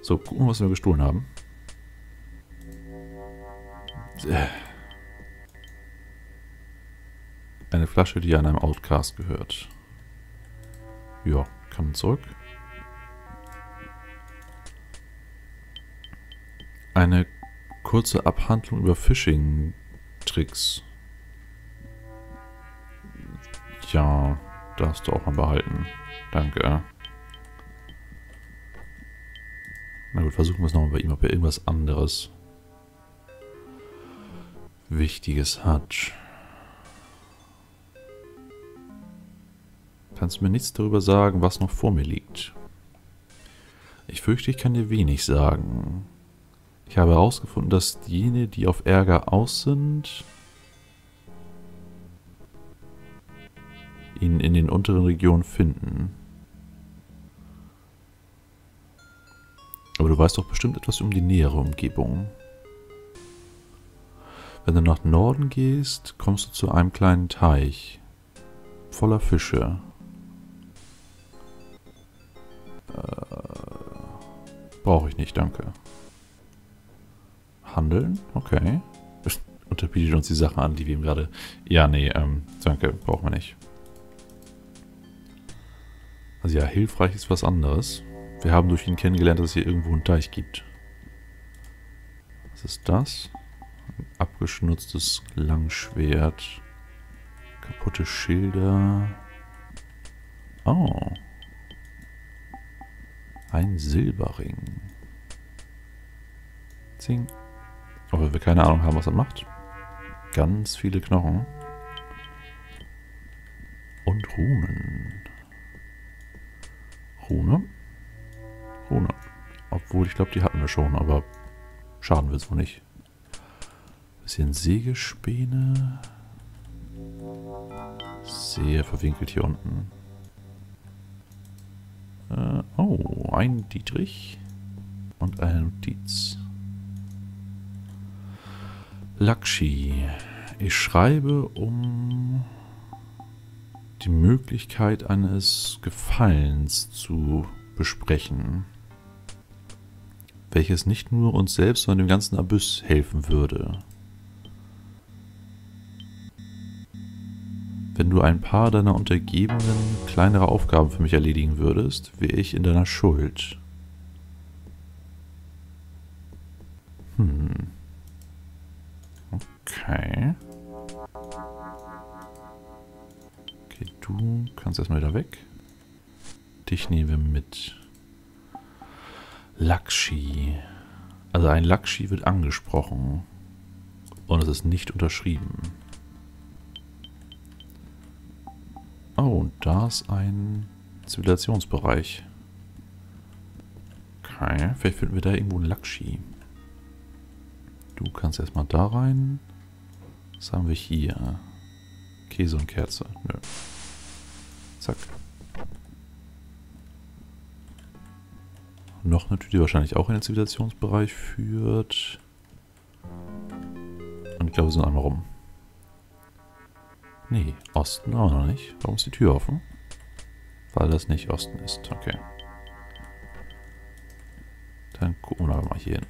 So, gucken wir, was wir gestohlen haben. Eine Flasche, die an einem Outcast gehört. Ja, kann zurück. Eine kurze Abhandlung über Phishing-Tricks. Ja, darfst du auch mal behalten. Danke. Na gut, versuchen wir es nochmal bei ihm, ob er irgendwas anderes Wichtiges hat. Kannst du mir nichts darüber sagen, was noch vor mir liegt? Ich fürchte, ich kann dir wenig sagen. Ich habe herausgefunden, dass jene, die auf Ärger aus sind, ihn in den unteren Regionen finden. Aber du weißt doch bestimmt etwas um die nähere Umgebung. Wenn du nach Norden gehst, kommst du zu einem kleinen Teich voller Fische. Brauche ich nicht, danke. Handeln? Okay. Unterbietet uns die Sachen an, die wir ihm gerade... Ja, nee, danke, brauchen wir nicht. Also ja, hilfreich ist was anderes. Wir haben durch ihn kennengelernt, dass es hier irgendwo einen Teich gibt. Was ist das? Ein abgeschnutztes Langschwert. Kaputte Schilder. Oh. Ein Silberring. Zing. Obwohl wir keine Ahnung haben, was er macht. Ganz viele Knochen. Und Runen. Rune? Rune. Obwohl, ich glaube, die hatten wir schon, aber schaden wird es wohl nicht. Bisschen Sägespäne. Sehr verwinkelt hier unten. Oh, ein Dietrich. Und eine Notiz. Lakshi. Ich schreibe, um die Möglichkeit eines Gefallens zu besprechen, welches nicht nur uns selbst, sondern dem ganzen Abyss helfen würde. Wenn du ein paar deiner Untergebenen kleinere Aufgaben für mich erledigen würdest, wäre ich in deiner Schuld. Okay. Okay, du kannst erstmal wieder weg. Dich nehmen wir mit. Lakshi. Also ein Lakshi wird angesprochen. Und es ist nicht unterschrieben. Oh, und da ist ein Zivilisationsbereich. Okay, vielleicht finden wir da irgendwo einen Lakshi. Du kannst erstmal da rein. Was haben wir hier? Käse und Kerze. Nö. Zack. Noch eine Tür, die wahrscheinlich auch in den Zivilisationsbereich führt. Und ich glaube, wir sind einmal rum. Nee, Osten auch noch nicht. Warum ist die Tür offen? Weil das nicht Osten ist. Okay. Dann gucken wir mal hier hin.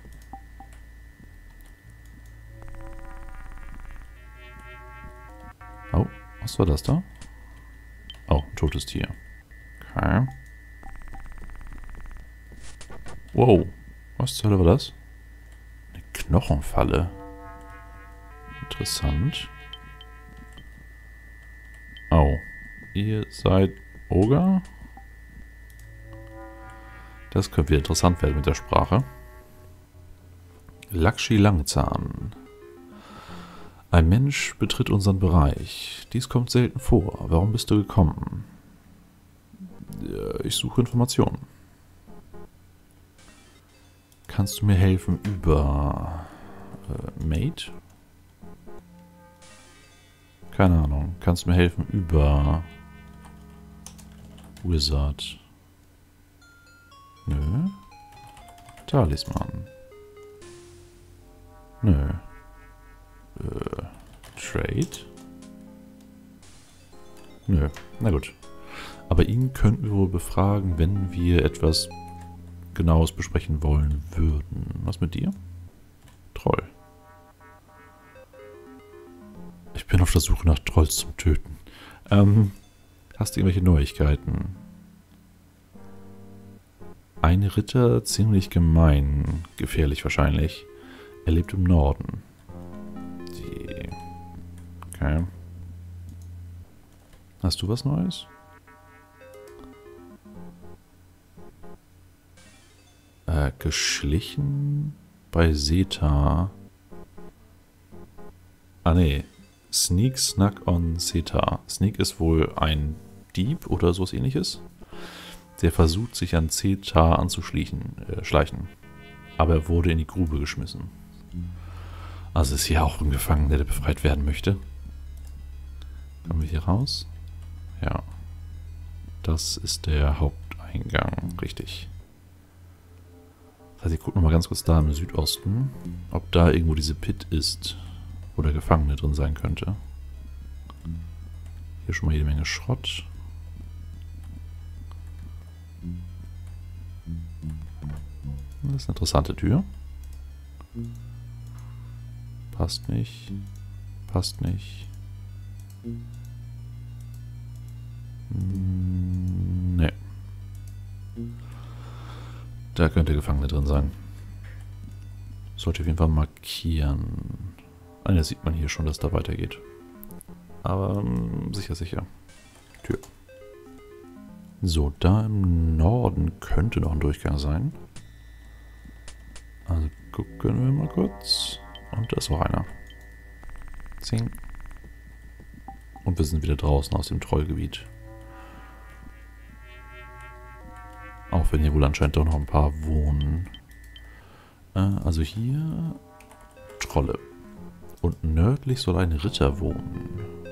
Oh, was war das da? Oh, ein totes Tier. Okay. Wow, was zur Hölle war das? Eine Knochenfalle. Interessant. Oh, ihr seid Oger? Das könnte wieder interessant werden mit der Sprache. Lakshi Langzahn. Ein Mensch betritt unseren Bereich. Dies kommt selten vor. Warum bist du gekommen? Ich suche Informationen. Kannst du mir helfen über Mate? Keine Ahnung. Kannst du mir helfen über Wizard? Nö. Talisman. Nö. Trade? Nö. Na gut. Aber ihn könnten wir wohl befragen, wenn wir etwas Genaues besprechen wollen würden. Was mit dir? Troll. Ich bin auf der Suche nach Trolls zum Töten. Hast du irgendwelche Neuigkeiten? Ein Ritter, ziemlich gemein. Gefährlich wahrscheinlich. Er lebt im Norden. Okay. Hast du was Neues? Geschlichen bei Seta. Ah ne. Sneak Snack on Seta. Sneak ist wohl ein Dieb oder sowas ähnliches. Der versucht sich an Seta schleichen. Aber er wurde in die Grube geschmissen. Also ist hier auch ein Gefangener, der befreit werden möchte. Kommen wir hier raus? Ja. Das ist der Haupteingang, richtig. Das heißt, ich gucke nochmal ganz kurz da im Südosten, ob da irgendwo diese Pit ist, wo der Gefangene drin sein könnte. Hier schon mal jede Menge Schrott. Das ist eine interessante Tür. Passt nicht. Passt nicht. Ne. Da könnte Gefangene drin sein. Sollte auf jeden Fall markieren. Ah, da sieht man hier schon, dass da weitergeht. Aber sicher, sicher. Tür. So, da im Norden könnte noch ein Durchgang sein. Also gucken wir mal kurz. Und da ist auch einer. Zing. Und wir sind wieder draußen aus dem Trollgebiet. Auch wenn hier wohl anscheinend doch noch ein paar wohnen. Also hier Trolle. Und nördlich soll ein Ritter wohnen.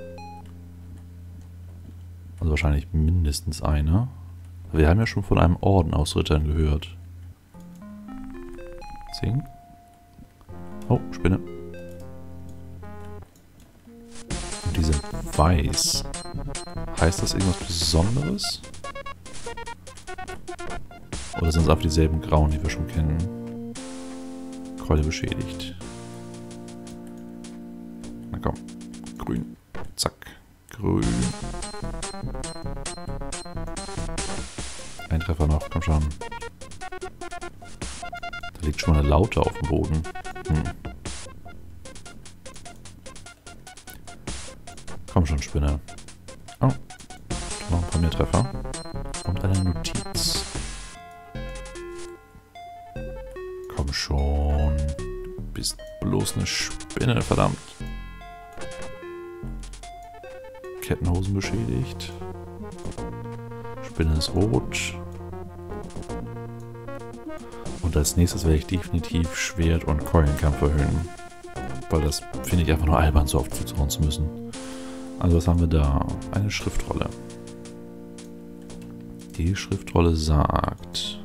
Also wahrscheinlich mindestens einer. Wir haben ja schon von einem Orden aus Rittern gehört. Zing. Oh, Spinne. Und die sind weiß. Heißt das irgendwas Besonderes? Oder sind es einfach dieselben Grauen, die wir schon kennen? Keule beschädigt. Na komm. Grün. Zack. Grün. Ein Treffer noch. Komm schon. Da liegt schon mal eine Laute auf dem Boden. Komm schon, Spinne. Oh. Noch ein paar mehr Treffer. Und eine Notiz. Komm schon. Du bist bloß eine Spinne, verdammt. Kettenhosen beschädigt. Spinne ist rot. Und als nächstes werde ich definitiv Schwert- und Keulenkampf erhöhen. Weil das finde ich einfach nur albern, so oft zutrauen zu müssen. Also was haben wir da? Eine Schriftrolle. Die Schriftrolle sagt...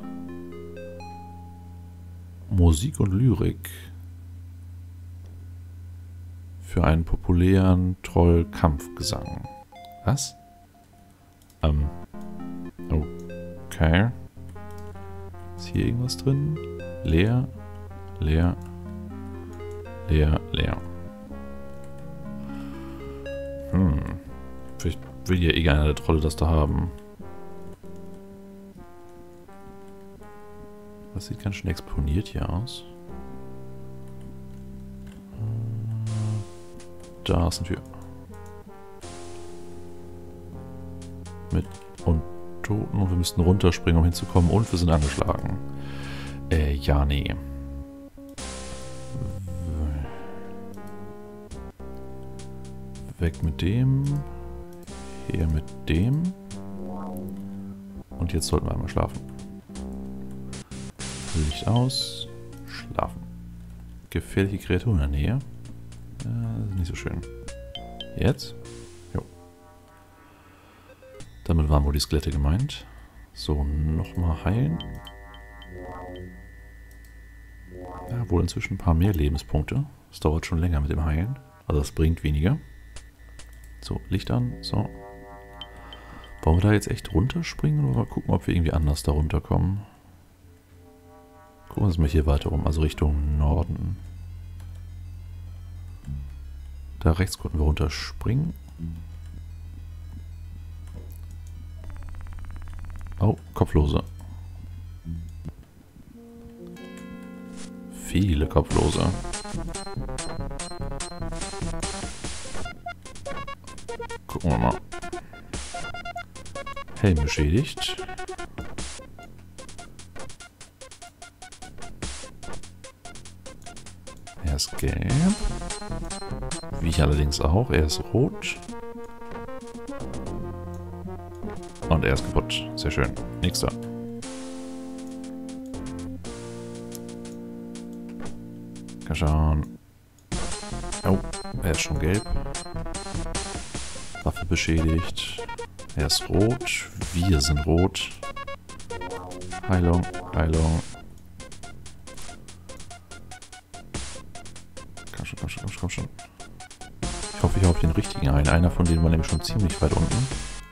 Musik und Lyrik. Für einen populären Troll-Kampfgesang. Was? Okay. Ist hier irgendwas drin? Leer, leer, leer, leer. Vielleicht will ja irgendeiner der Trolle das da haben. Das sieht ganz schön exponiert hier aus. Da ist eine Tür. Mit Untoten und wir müssten runterspringen, um hinzukommen und wir sind angeschlagen. Ja, nee. Weg mit dem. Her mit dem. Und jetzt sollten wir einmal schlafen. Licht aus. Schlafen. Gefährliche Kreatur in der Nähe. Nicht so schön. Jetzt? Jo. Damit waren wohl die Skelette gemeint. So, nochmal heilen. Ja, wohl inzwischen ein paar mehr Lebenspunkte. Das dauert schon länger mit dem Heilen. Also das bringt weniger. So, Licht an. So. Wollen wir da jetzt echt runterspringen oder mal gucken, ob wir irgendwie anders da runterkommen? Gucken wir uns mal hier weiter um, also Richtung Norden. Da rechts konnten wir runterspringen. Oh, Kopflose. Viele Kopflose. Gucken wir mal. Helm beschädigt. Er ist gelb. Wie ich allerdings auch. Er ist rot. Und er ist kaputt. Sehr schön. Nächster. Kann schauen. Oh, er ist schon gelb. Waffe beschädigt. Er ist rot. Wir sind rot. Heilung, Heilung. Komm schon, komm schon, komm schon, komm schon. Ich hoffe, ich habe den richtigen ein. Einer von denen war nämlich schon ziemlich weit unten.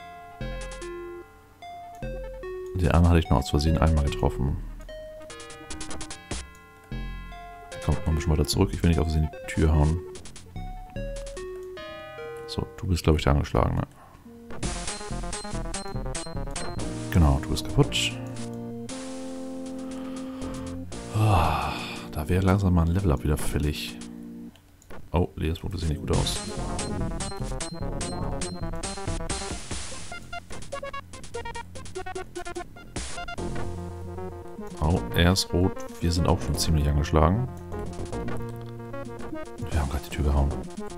Den anderen hatte ich noch aus Versehen einmal getroffen. Der kommt noch ein bisschen weiter zurück. Ich will nicht auf Versehen die Tür hauen. So, du bist, glaube ich, der Angeschlagene. Genau, du bist kaputt. Oh, da wäre langsam mal ein Level-Up wieder fällig. Oh, Lebenspunkte sehen nicht gut aus. Oh, er ist rot. Wir sind auch schon ziemlich angeschlagen. Wir haben gerade die Tür gehauen.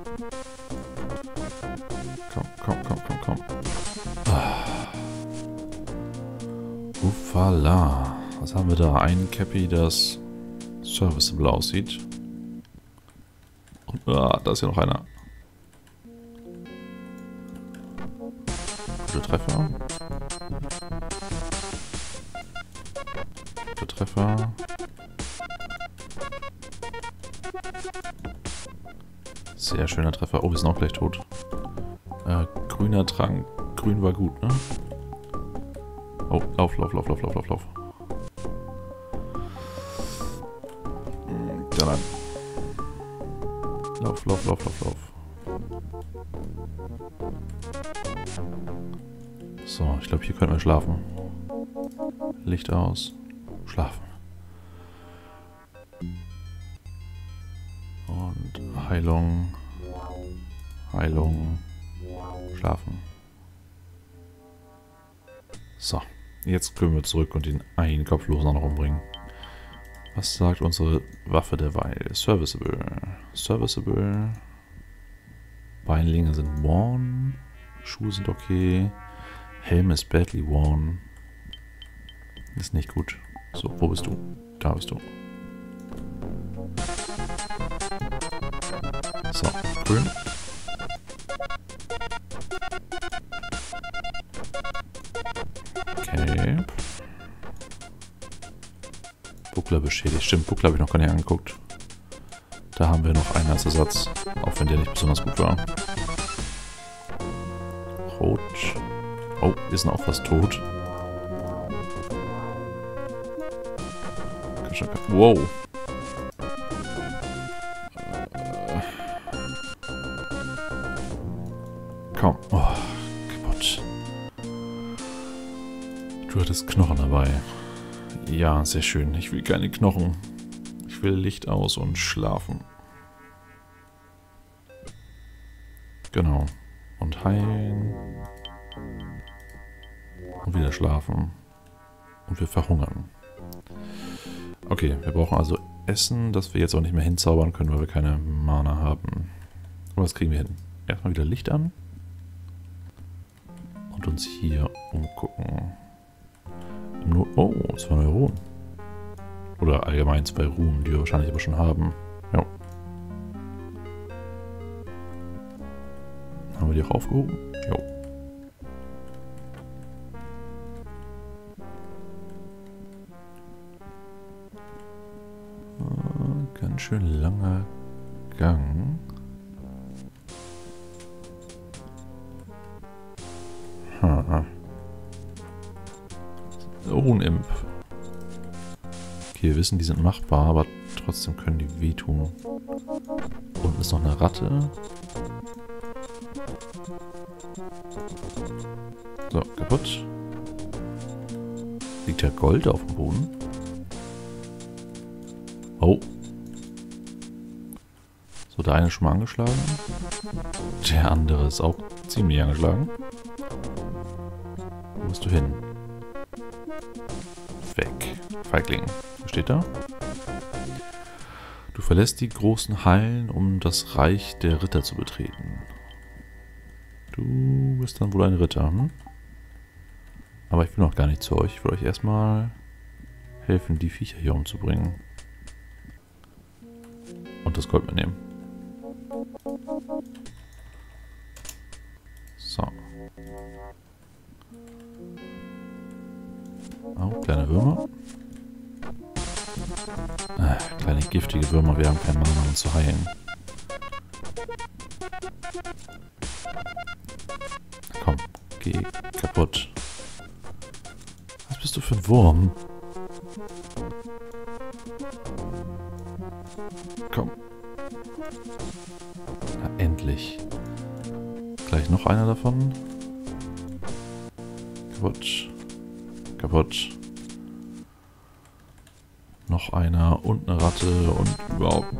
Komm, komm, komm, komm, komm. Uffala. Was haben wir da? Ein Cappy, das serviceable aussieht. Und da ist ja noch einer. Gute Treffer. Gute Treffer. Sehr schöner Treffer. Oh, wir sind auch gleich tot. Grüner Trank. Grün war gut, ne? Oh, lauf, lauf, lauf, lauf, lauf, lauf, lauf. Dann. Lauf, lauf, lauf, lauf, lauf. So, ich glaube, hier können wir schlafen. Licht aus. Schlafen. Und Heilung. Heilung. Schlafen. So, jetzt können wir zurück und den einen Kopflosen noch umbringen. Was sagt unsere Waffe derweil? Serviceable. Serviceable. Beinlinge sind worn. Schuhe sind okay. Helm ist badly worn. Ist nicht gut. So, wo bist du? Da bist du. So, grün. Okay. Buckler beschädigt. Stimmt, Buckler habe ich noch gar nicht angeguckt. Da haben wir noch einen als Ersatz. Auch wenn der nicht besonders gut war. Rot. Oh, wir sind auch fast tot. Wow. Komm. Oh, kaputt. Du hattest Knochen dabei. Ja, sehr schön. Ich will keine Knochen. Ich will Licht aus und schlafen. Genau. Und heilen. Und wieder schlafen. Und wir verhungern. Okay, wir brauchen also Essen, das wir jetzt auch nicht mehr hinzaubern können, weil wir keine Mana haben. Aber das kriegen wir hin. Erstmal wieder Licht an. Und uns hier umgucken. Oh, 2 neue Runen. Oder allgemein 2 Runen, die wir wahrscheinlich aber schon haben. Ja. Haben wir die auch aufgehoben? Jo. Ganz schön langer Gang. Runimp. Okay, wir wissen, die sind machbar, aber trotzdem können die wehtun. Unten ist noch eine Ratte. So, kaputt. Liegt ja Gold auf dem Boden. Oh. So, der eine ist schon mal angeschlagen. Der andere ist auch ziemlich angeschlagen. Wo bist du hin? Weg. Feigling. Was steht da? Du verlässt die großen Hallen, um das Reich der Ritter zu betreten. Du bist dann wohl ein Ritter, hm? Aber ich will noch gar nicht zu euch. Ich will euch erstmal helfen, die Viecher hier umzubringen. Und das Gold mitnehmen. So. Oh, kleine Würmer. Kleine giftige Würmer, wir haben keinen Mana, um zu heilen. Komm, geh kaputt. Was bist du für ein Wurm? Komm. Na, endlich. Gleich noch einer davon. Kaputt. Kaputt. Noch einer und eine Ratte und überhaupt.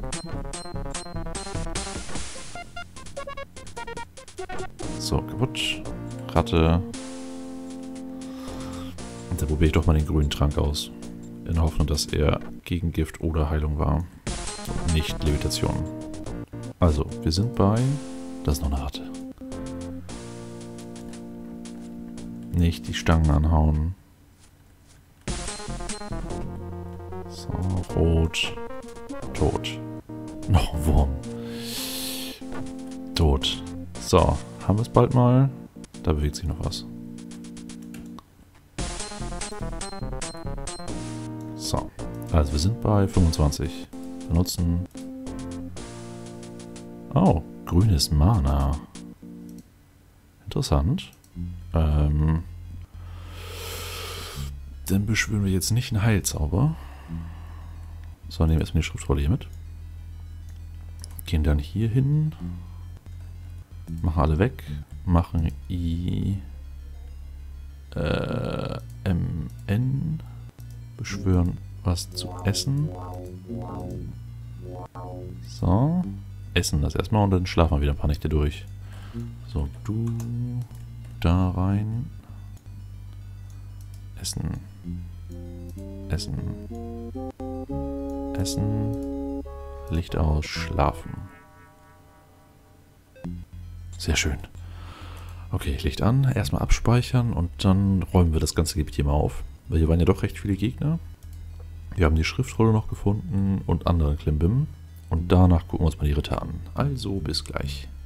So, kaputt. Ratte. Und da probiere ich doch mal den grünen Trank aus. In der Hoffnung, dass er gegen Gift oder Heilung war. Und nicht Levitation. Also, wir sind bei... Da ist noch eine Ratte. Nicht die Stangen anhauen. So, rot. Tot. Noch ein Wurm. Tot. So, haben wir es bald mal. Da bewegt sich noch was. So, also wir sind bei 25. Benutzen. Oh, grünes Mana. Interessant. Dann beschwören wir jetzt nicht einen Heilzauber. So, nehmen wir erstmal die Schriftrolle hier mit. Gehen dann hier hin. Machen alle weg. Machen IMN. Beschwören was zu essen. So. Essen das erstmal und dann schlafen wir wieder ein paar Nächte durch. So, du da rein. Essen. Essen. Essen. Licht aus. Schlafen. Sehr schön. Okay, Licht an. Erstmal abspeichern und dann räumen wir das ganze Gebiet hier mal auf. Weil hier waren ja doch recht viele Gegner. Wir haben die Schriftrolle noch gefunden und andere Klimbim. Und danach gucken wir uns mal die Ritter an. Also bis gleich.